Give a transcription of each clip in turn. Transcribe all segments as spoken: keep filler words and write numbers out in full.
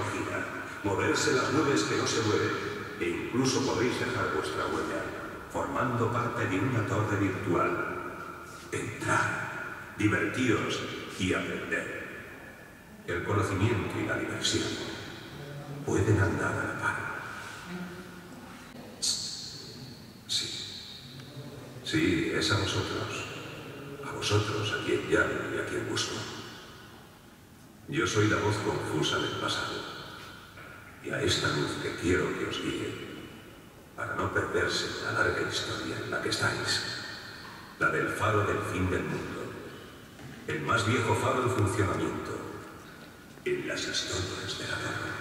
no gira, moverse las nubes que no se mueven, e incluso podéis dejar vuestra huella, formando parte de una torre virtual. Entrad, divertíos y aprended. El conocimiento y la diversión pueden andar a la par. Sí, sí, es a vosotros, a vosotros a quien llamo y a quien busco. Yo soy la voz confusa del pasado, y a esta luz que quiero que os guíe, para no perderse en la larga historia en la que estáis, la del faro del fin del mundo, el más viejo faro en funcionamiento, en las historias de la Tierra.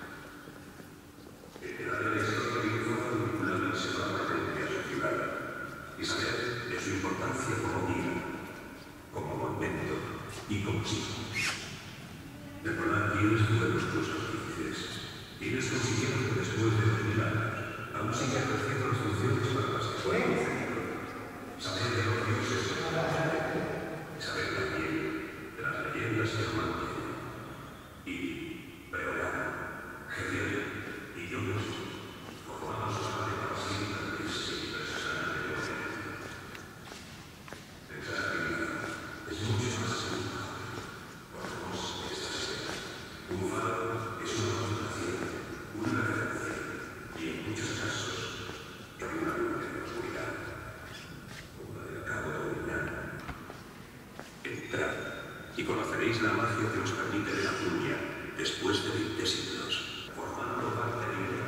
En la de la historia de un faro vinculado inseparablemente a su ciudad, y saber de su importancia como guía, como monumento y como símbolo. Recordad quiénes fueron nuestros artífices, quienes consiguieron que después de dos mil años aún sigan ejerciendo las funciones para las que fueron concebidos. Saber de los dioses de la Tierra, saber también de las leyendas que nos mantienen. Y Preorana, Gedión y yo mismo formamos parte para siempre de ese impresionante movimiento. Pensar que es mucho más seguro. Podemos esta esfera. Un faro es una constelación, una referencia, y en muchos casos es una luz en la oscuridad, como la del cabo dominante. Entrad y conoceréis la magia que os permite ver a Plunia después de veinte siglos, formando parte de una